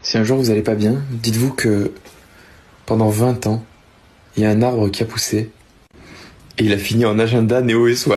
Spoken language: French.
Si un jour vous allez pas bien, dites-vous que pendant 20 ans, il y a un arbre qui a poussé et il a fini en agenda Néo et Soi.